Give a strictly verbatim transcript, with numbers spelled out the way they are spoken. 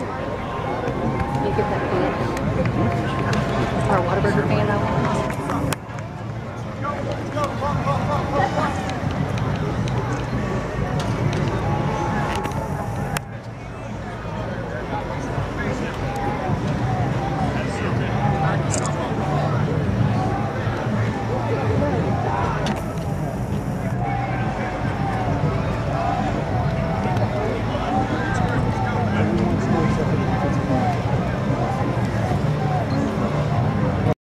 You get that fan? Our Whataburger fan, though?